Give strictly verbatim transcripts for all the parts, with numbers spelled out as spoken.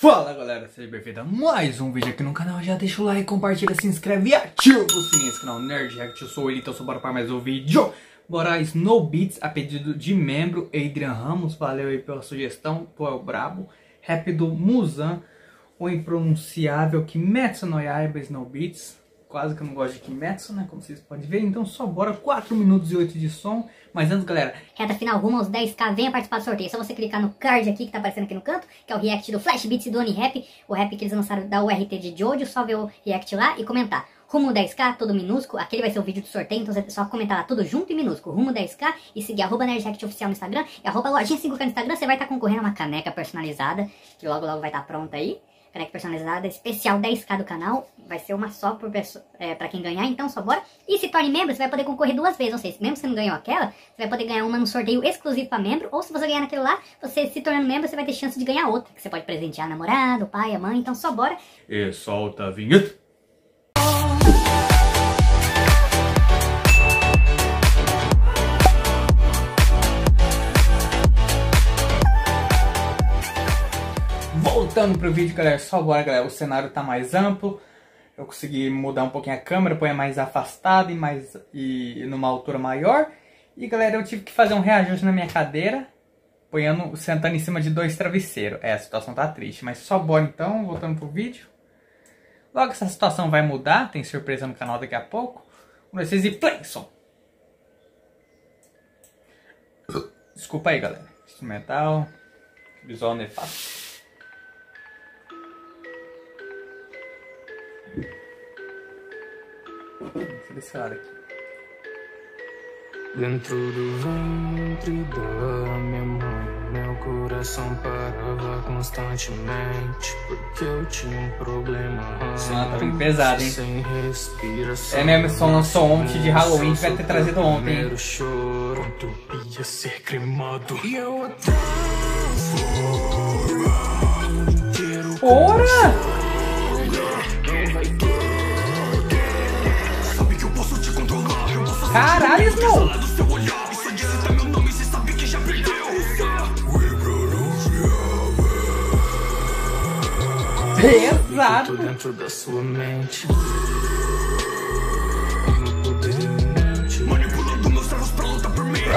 Fala galera, seja bem-vindo a mais um vídeo aqui no canal. Já deixa o like, compartilha, se inscreve e ativa o sininho desse canal Nerd React. Eu sou o Eli, então bora para mais um vídeo. Bora Snowbeats, a pedido de membro Adrian Ramos. Valeu aí pela sugestão, tu é o brabo. Rap do Muzan, o impronunciável Kimetsu no Yaiba Snowbeats. Quase que eu não gosto de Kimetsu, né, como vocês podem ver. Então só bora, quatro minutos e oito de som. Mas antes, galera, reta final rumo aos dez K, venha participar do sorteio. É só você clicar no card aqui que tá aparecendo aqui no canto, que é o react do Flash Beats e do Onirap, o rap que eles lançaram da U R T de Jojo. Só ver o react lá e comentar rumo dez K, todo minúsculo. Aquele vai ser o vídeo do sorteio, então é só comentar lá tudo junto e minúsculo, rumo dez K, e seguir arroba Nerd React Oficial no Instagram e arroba lojinha cinco K no Instagram. Você vai estar concorrendo a uma caneca personalizada, que logo logo vai estar pronta aí. Caneca personalizada, especial dez K do canal. Vai ser uma só por pessoa, é, pra quem ganhar, então só bora. E se torne membro, você vai poder concorrer duas vezes. Ou seja, mesmo se você não ganhou aquela, você vai poder ganhar uma no sorteio exclusivo pra membro. Ou se você ganhar naquele lá, você se tornando membro, você vai ter chance de ganhar outra, que você pode presentear a namorada, o pai, a mãe. Então só bora. E solta a vinheta. Voltando pro vídeo, galera, só agora, galera, o cenário tá mais amplo. Eu consegui mudar um pouquinho a câmera, põe mais afastada e, mais, e numa altura maior. E, galera, eu tive que fazer um reajuste na minha cadeira, ponhando, sentando em cima de dois travesseiros. É, a situação tá triste, mas só bora então, voltando pro vídeo. Logo essa situação vai mudar, tem surpresa no canal daqui a pouco. Um, dois, três e play, som. Desculpa aí, galera. Instrumental, visual nefasto. Desse lado aqui. Dentro do ventre da minha mãe, meu coração parava constantemente, porque eu tinha um problema. Ah, tá bem pesado, hein? Sem respiração. É mesmo, som lançou ontem de Halloween, que vai ter trazido ontem, hein? Choro, utopia ser cremado. E eu Ora! Caralho, Snow! Pesado! Dentro da sua mente, manipulando meus servos pra lutar por mim.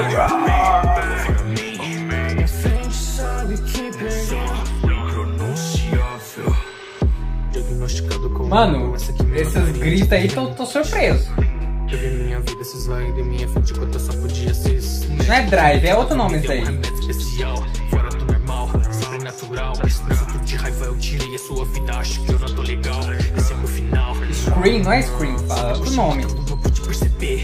Minha frente sabe que impronunciável. Diagnosticado com. Mano, esses gritos aí, tô, tô surpreso. Eu vi minha vida se esvaindo em minha frente enquanto eu só podia ser isso. Não é drive, é outro nome isso aí. Especial, fora do normal, sobrenatural. Fruto de raiva eu tirei a sua vida, acho que eu não tô legal. Esse é meu final. Scream, não é Scream, fala outro nome. Não pude perceber.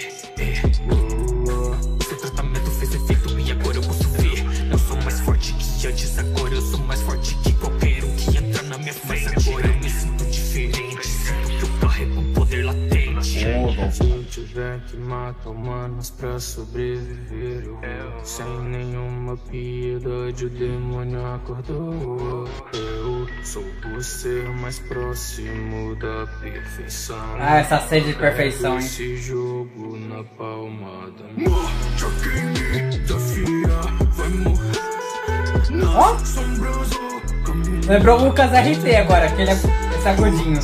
O seu tratamento fez efeito e agora eu posso ver. Eu sou mais forte que antes, agora eu sou mais forte que qualquer um que entra na minha frente. Agora eu me sinto diferente, sinto que eu carrego um poder latente. Se eu tiver que matar humanos pra sobreviver, eu vou. Sem nenhuma piedade o demônio acordou. Eu sou o ser mais próximo da perfeição. Ah, essa sede de perfeição, hein? Esse jogo na palma da mão. Quem me desafia vai morrer. Ó! Lembrou o Lucas R T agora, aquele esse agudinho.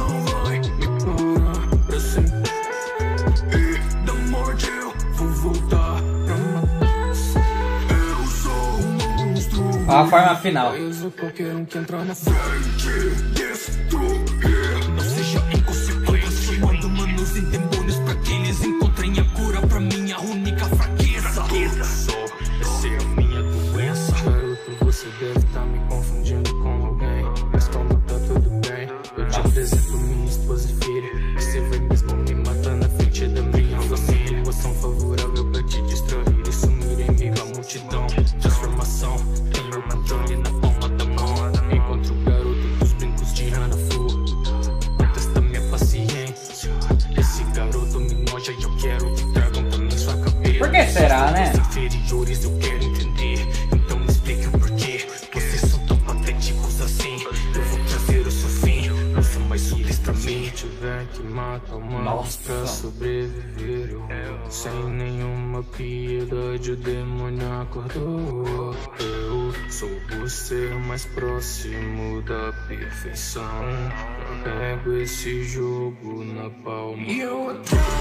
Ó a forma final. Qualquer um que entrar na frente, destruir. Não seja inconsequente, mando manos e demônios pra que eles encontrem a cura pra minha única fraqueza. Só, essa é a minha doença. Garoto, você deve estar me confundindo com alguém, mas calma, tá tudo bem. Eu te apresento minha esposa e filha. Você vai mesmo me matar na frente da minha família. Situação favorável pra te distrair e sumir em meio à multidão. Transformação. Controle na palma da mão. Encontro o garoto dos brincos de Hanafu. Testa minha paciência. Esse garoto me noja e eu quero que tragam também sua cabeça. Por que será, né? Inferiores eu quero entender. Então me explique o porquê vocês são tão patéticos assim. Eu vou trazer o seu fim. Não sou mais úteis pra mim. Se tiver que matar humanos pra sobreviver, eu vou. Sem nenhuma piedade o demônio acordou. Eu Sou o ser mais próximo da perfeição. Carrego esse jogo na palma. E eu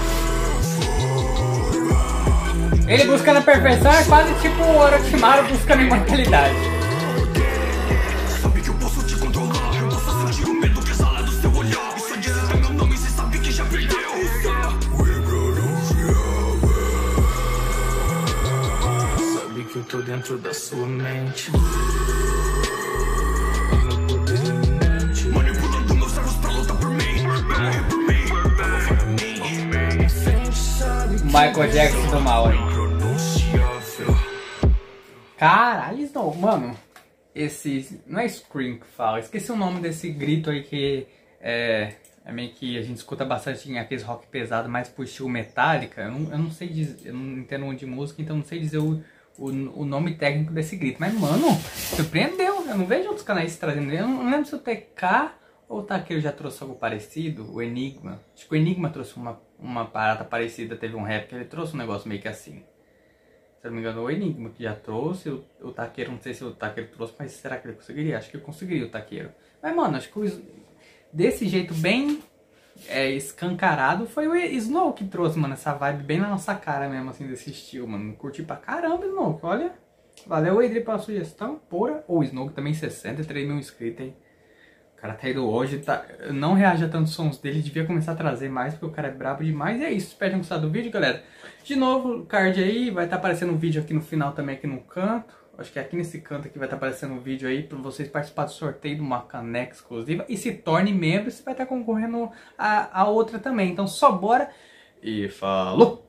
Ele buscando a perfeição é quase tipo o Orochimaru buscando a imortalidade. Sabe que eu posso te controlar. Eu posso sentir o medo que exala do seu olhar. E só dizer meu nome, cê sabe que já perdeu. Sabe que eu tô dentro da sua mente. Meu poder iminente. Manipulando meus servos pra lutar por mim. Vai morrer por mim. Vai morrer por mim. Michael Jackson do mal, hein? Caralho, Snow, mano, esse, não é Scream que fala, esqueci o nome desse grito aí que é, é meio que a gente escuta bastante em aqueles rock pesado, mais pro estilo Metallica, eu não, eu não sei dizer, eu não entendo muito de música, então não sei dizer o, o, o nome técnico desse grito, mas mano, surpreendeu, eu não vejo outros canais trazendo, eu não lembro se o T K ou o Takeiro já trouxe algo parecido, o Enigma, acho que o Enigma trouxe uma, uma parada parecida, teve um rap que ele trouxe um negócio meio que assim. Se eu não me engano, o Enigma que já trouxe, o, o Takeiro, não sei se o Takeiro trouxe, mas será que ele conseguiria? Acho que eu conseguiria o Takeiro. Mas, mano, acho que o, desse jeito bem é, escancarado foi o Snow que trouxe, mano, essa vibe bem na nossa cara mesmo, assim, desse estilo, mano. Curti pra caramba, Snow, olha. Valeu, Adri, pela sugestão, porra. Ou o Snow, que também sessenta e três mil inscritos, hein. O cara tá indo hoje, tá, não reage a tantos sons dele, devia começar a trazer mais, porque o cara é brabo demais. E é isso, espero que tenham gostado do vídeo, galera. De novo, o card aí, vai estar tá aparecendo um vídeo aqui no final também, aqui no canto. Acho que é aqui nesse canto aqui vai estar tá aparecendo um vídeo aí, para vocês participarem do sorteio de uma caneca exclusiva. E se torne membro, você vai estar tá concorrendo a, a outra também. Então só bora e falou!